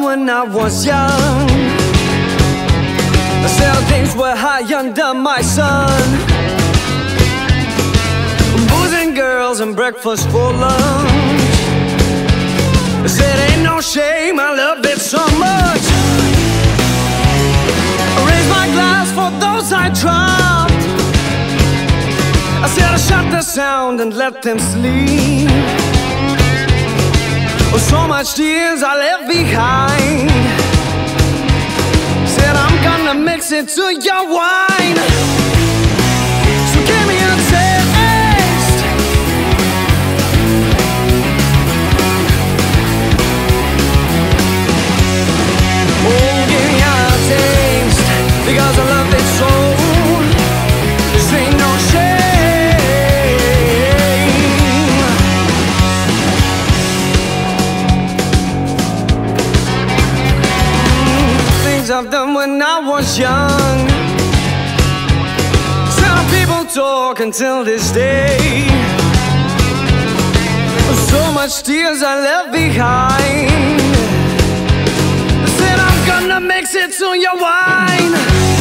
when I was young. I said things were high under my sun. Booze and girls and breakfast for lunch. I said ain't no shame, I love it so much. I raised my glass for those I dropped. I said I shut the sound and let them sleep. Oh, so much tears I left behind. Said I'm gonna mix it to your wine. So give me a taste. Oh, give me a taste, because I love it so. This ain't no shame. I've done when I was young. Some people talk until this day. So much tears I left behind. Said I'm gonna mix it to your wine.